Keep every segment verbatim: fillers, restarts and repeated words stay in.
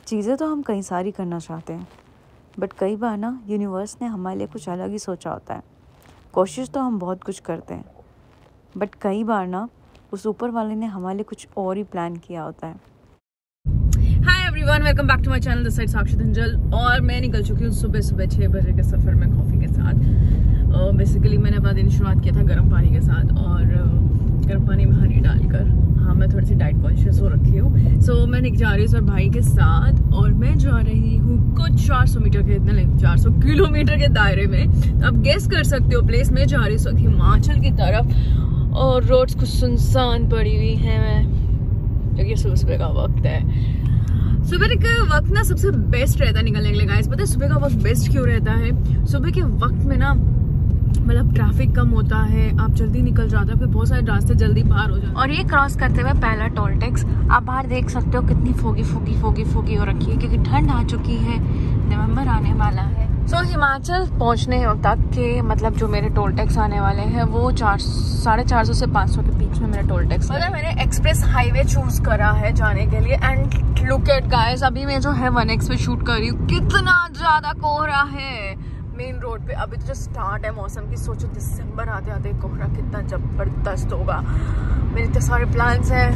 चीज़ें तो हम कई सारी करना चाहते हैं, बट कई बार ना यूनिवर्स ने हमारे लिए कुछ अलग ही सोचा होता है। कोशिश तो हम बहुत कुछ करते हैं, बट कई बार ना उस ऊपर वाले ने हमारे लिए कुछ और ही प्लान किया होता है। Hi everyone, welcome back to my channel, this side Sakshi Dhanjal. और मैं निकल चुकी हूँ सुबह सुबह छः बजे के सफ़र में कॉफ़ी के साथ। बेसिकली uh, मैंने अपना दिन शुरुआत किया था गर्म पानी के साथ और uh, गर्म पानी में हनी डालकर। हाँ, मैं थोड़ी सी डाइट कॉन्शियस हो रखी हूँ। सो so, मैं जा रही हूँ सर भाई के साथ और मैं जा रही हूँ कुछ चार सौ मीटर के, इतने नहीं चार सौ किलोमीटर के दायरे में। अब गेस कर सकते हो प्लेस में जा रही हूँ हिमाचल की तरफ और रोड्स कुछ सुनसान पड़ी हुई है मैं, क्योंकि सुबह सुबह का वक्त है। सुबह का वक्त ना सबसे बेस्ट रहता है निकलने के लिए गाइस। पता है सुबह का वक्त बेस्ट क्यों रहता है? सुबह के वक्त में ना मतलब ट्रैफिक कम होता है, आप जल्दी निकल जाते हो, फिर बहुत सारे रास्ते जल्दी पार हो जाते हैं। और ये क्रॉस करते हुए पहला टोल टैक्स, आप बाहर देख सकते हो कितनी फोगी फोगी फोगी फोगी हो रखी है, क्योंकि ठंड आ चुकी है, नवंबर आने वाला है। सो so, हिमाचल पहुंचने तक के मतलब जो मेरे टोल टैक्स आने वाले हैं वो चार साढ़े चार सौ से पाँच सौ के बीच में मेरा टोल टैक्स। मतलब मैंने एक्सप्रेस हाईवे चूज करा है जाने के लिए। एंड लुक एट गाइस, अभी मैं जो है वन एक्स पे शूट कर रही हूँ, कितना ज्यादा कोहरा है मेन रोड पे। अभी तो जो स्टार्ट है मौसम की, सोचो दिसंबर आते आते कोहरा कितना जबरदस्त होगा। मेरे इतने सारे प्लान्स हैं।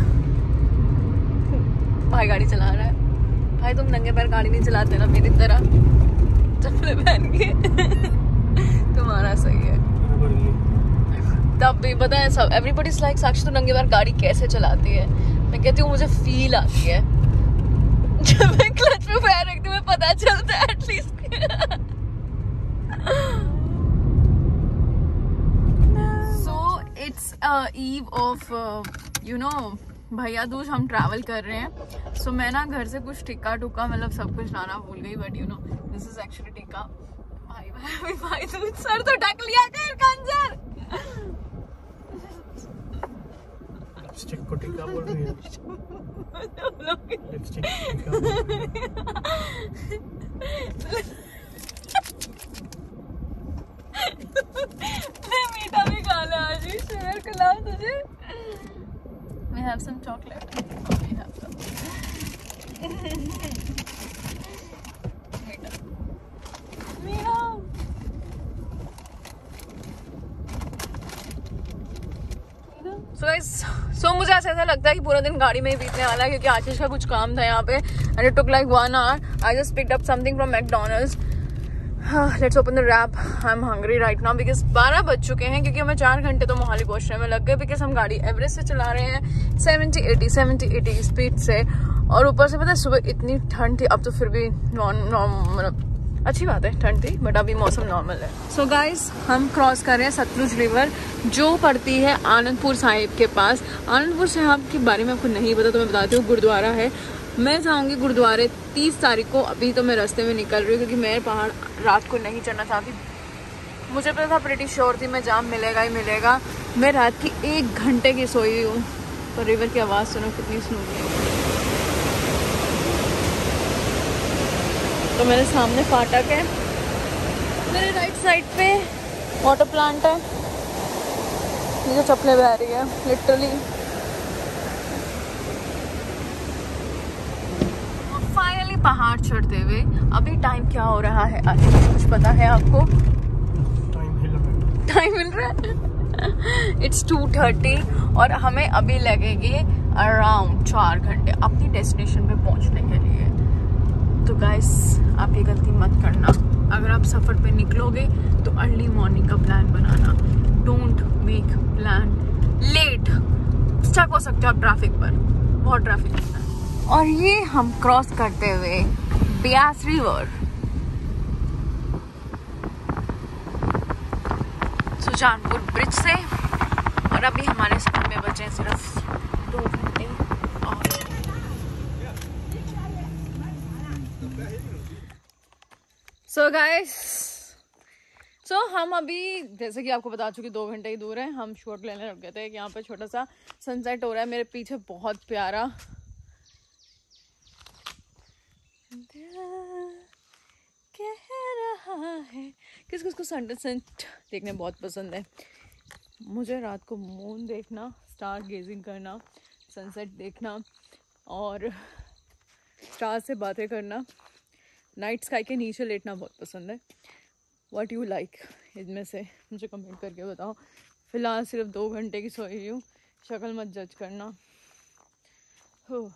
भाई गाड़ी चला रहा है। भाई तुम नंगे पैर गाड़ी नहीं चलाते ना मेरी तरह, चप्पलें पहन के तुम्हारा सही है। तब भी पता है सब एवरीबॉडी इज लाइक साक्षी तो नंगे पैर गाड़ी कैसे चलाती है? मैं कहती हूँ मुझे फील आती है जब मैं क्लच पे पैर रखती हूँ, पता चलता है at least. So it's eve of you know Bhaiya Dooj, हम ट्रैवल कर रहे हैं। सो so, मैं ना घर से कुछ टिक्का टुक्का मतलब सब कुछ लाना भूल गई, but you know this is actually tikka. भाई भाई भाई दूज, सर तो ढक लिया कर कंजर। लिपस्टिक को टिक्का बोल रही है। लिपस्टिक टिक्का बोल रही है। मीठा भी खा ले आज ही, शेयर खिलाऊं तुझे? We have some chocolate. We have some. मीठा मीठा। So guys, so मुझे ऐसा ऐसा लगता है कि पूरा दिन गाड़ी में ही बीतने वाला है, क्योंकि आशीष का कुछ काम था यहाँ पे and it took like one hour. I just picked up something from McDonald's. Let's open the wrap. I'm hungry right now because बारह बज चुके हैं, क्योंकि हमें चार घंटे तो मोहाली पहुंचने में लग गए, बिकॉज हम गाड़ी एवरेस्ट से चला रहे हैं seventy eighty seventy eighty speed से। और ऊपर से पता है सुबह इतनी ठंड थी, अब तो फिर भी मतलब अच्छी बात है ठंड थी, बट अभी मौसम नॉर्मल है। सो so गाइस, हम क्रॉस कर रहे हैं सतलुज रिवर, जो पड़ती है आनंदपुर साहिब के पास। आनंदपुर साहिब के बारे में आपको नहीं पता तो मैं बताती हूँ, गुरुद्वारा है। मैं जाऊंगी गुरुद्वारे तीस तारीख को। अभी तो मैं रास्ते में निकल रही हूँ, क्योंकि मैं पहाड़ रात को नहीं चढ़ना चाहती। मुझे पता था, प्रीटी श्योर थी मैं जाम मिलेगा ही मिलेगा। मैं रात की एक घंटे की सोई हूँ, पर रिवर की आवाज़ सुनो कितनी स्मूथ है। तो मेरे सामने फाटक है, मेरे राइट साइड पे वाटर प्लांट है। मुझे चप्पलें बह रही है लिटरली। फाइनली पहाड़ चढ़ते हुए अभी टाइम क्या हो रहा है आज कुछ पता है आपको? टाइम हिल रहा है। टाइम मिल रहा है। इट्स टू थर्टी और हमें अभी लगेंगे अराउंड चार घंटे अपनी डेस्टिनेशन पे पहुंचने के लिए। तो गाइस, आप ये गलती मत करना, अगर आप सफ़र पे निकलोगे तो अर्ली मॉर्निंग का प्लान बनाना। Don't make plan late, stuck हो सकते हो आप ट्रैफिक पर, बहुत ट्रैफिक होता है। और ये हम क्रॉस करते हुए ब्यास रिवर सुजानपुर ब्रिज से, और अभी हमारे सफर में बचे सिर्फ दो घंटे। और सो गाइस, सो हम अभी जैसे कि आपको बता चुके दो घंटे ही दूर है। हम शूट लेने रुक गए थे, यहाँ पे छोटा सा सनसेट हो रहा है मेरे पीछे, बहुत प्यारा। कह रहा है किस किस को सनसेट देखने बहुत पसंद है। मुझे रात को मून देखना, स्टार गेजिंग करना, सनसेट देखना और स्टार से बातें करना, नाइट स्काई के नीचे लेटना बहुत पसंद है। व्हाट यू लाइक इनमें से मुझे कमेंट करके बताओ। फिलहाल सिर्फ दो घंटे की सोई हुई हूँ, शक्ल मत जज करना। हो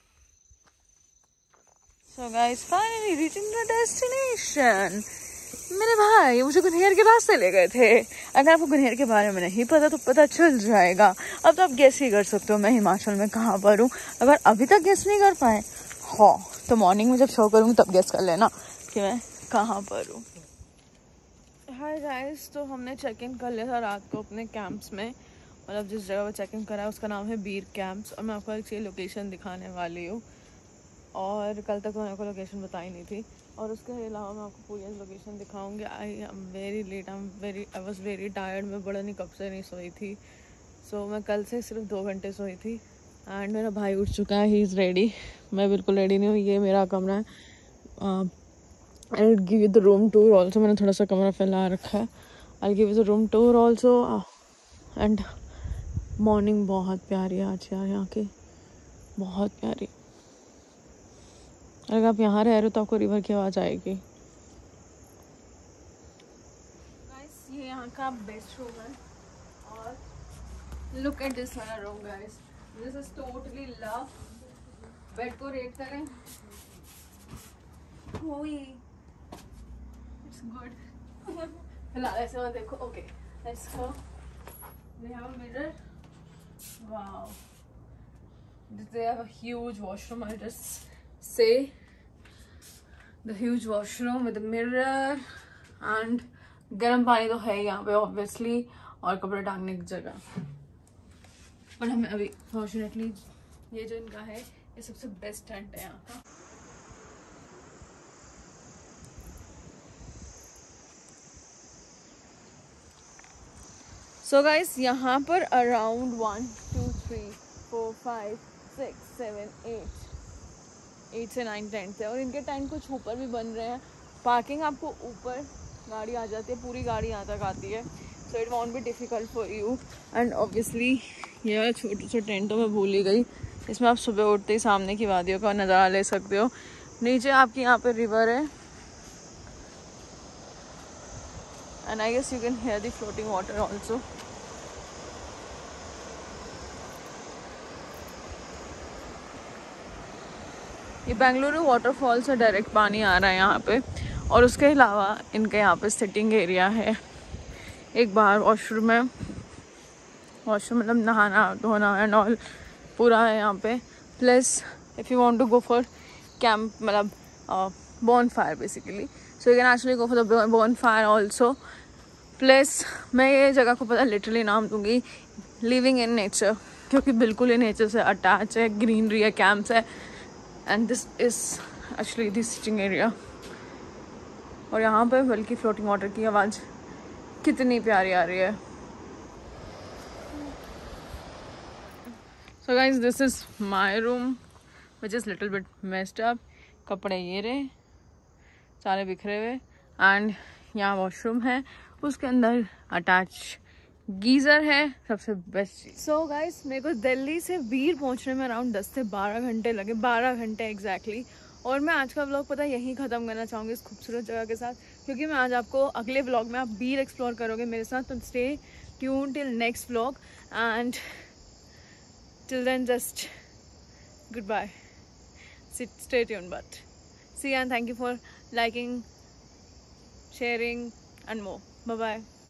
so guys finally reaching the destination. मेरे भाई मुझे गुनहेर के पास से ले गए थे। अगर आपको गुनहेर के बारे में नहीं पता तो पता चल जाएगा। अब तो आप गेस ही कर सकते हो मैं हिमाचल में कहाँ पर हूँ। अगर अभी तक गेस नहीं कर पाए हाँ तो मॉर्निंग में जब शो करूँगी तब गेस कर लेना कि मैं कहाँ पर हूँ। हाय गाइस, तो हमने चेक इन कर लिया था रात को अपने कैंप्स में, मतलब जिस जगह पर चेक इन करा है उसका नाम है बीर कैंप्स। और मैं आपको एक लोकेशन दिखाने वाली हूँ, और कल तक तो मेरे को लोकेशन बताई नहीं थी। और उसके अलावा मैं आपको पूरी लोकेशन दिखाऊंगी। I am very late, I am very I was very tired. मैं बड़ा नहीं कब से नहीं सोई थी। सो so, मैं कल से सिर्फ दो घंटे सोई थी। एंड मेरा भाई उठ चुका है, ही इज़ रेडी। मैं बिल्कुल रेडी नहीं हूँ। ये मेरा कमरा है। I will give you the room tour also. मैंने थोड़ा सा कमरा फैला रखा है। I will give you the room tour also. And morning बहुत प्यारी है आज यार, यहाँ की बहुत प्यारी। अगर आप यहाँ रह रहे हो तो आपको रिवर की आवाज़ आएगी। गाइस ये यहाँ का बेस्ट रूम है। और लुक एट दिस वाला room guys, this is totally love. Bed को रेट करें इट्स गुड। फिलहाल ऐसे मत देखो। Okay let's go. We have a mirror. Wow, they have a huge washroom. I'll just say the huge washroom with a mirror and गर्म पानी तो है यहाँ पे ऑब्वियसली, और कपड़े टांगने की जगह। पर हमें अभी फॉर्चुनेटली ये जो इनका है ये सबसे बेस्ट टेंट है यहाँ का। सो गाइस यहाँ पर around one two three four five six seven eight eight से नाइन टेंट है। और इनके टेंट कुछ ऊपर भी बन रहे हैं। पार्किंग आपको ऊपर गाड़ी आ जाती है, पूरी गाड़ी यहाँ तक आती है। So it won't be difficult for you. And obviously ये वाला छोटे से टेंट तो मैं भूल ही गई। इसमें आप सुबह उठते ही सामने की वादियों का नज़ारा ले सकते हो। नीचे आपकी यहाँ पे रिवर है and I guess you can hear the floating water also. ये बेंगलुरु वाटरफॉल से डायरेक्ट पानी आ रहा है यहाँ पे। और उसके अलावा इनके यहाँ पे सिटिंग एरिया है, एक बार वॉशरूम है। वॉशरूम मतलब नहाना धोना एंड ऑल पूरा है यहाँ पे। Plus if you want to go for camp मतलब bonfire basically, so you can actually go for the bonfire also. Plus मैं ये जगह को पता लिटरली नाम दूँगी लिविंग इन नेचर, क्योंकि बिल्कुल ही नेचर से अटैच है। ग्रीनरी है, कैंप्स है, and this is actually this sitting area. और यहाँ पे बल्कि फ्लोटिंग वाटर की आवाज़ कितनी प्यारी आ रही है। So guys this is my room which is little bit messed up. कपड़े ये रहे सारे बिखरे हुए। एंड यहाँ वॉशरूम है, उसके अंदर अटैच गीज़र है, सबसे बेस्ट चीज़। सो गाइस मेरे को दिल्ली से बीर पहुंचने में अराउंड दस से बारह घंटे लगे, बारह घंटे एग्जैक्टली। और मैं आज का व्लॉग पता यहीं ख़त्म करना चाहूँगी इस खूबसूरत जगह के साथ, क्योंकि मैं आज आपको अगले व्लॉग में आप बीर एक्सप्लोर करोगे मेरे साथ। तो stay tune till next vlog and till then just good bye, stay tune but see and thank you for liking, sharing and more. Bye bye.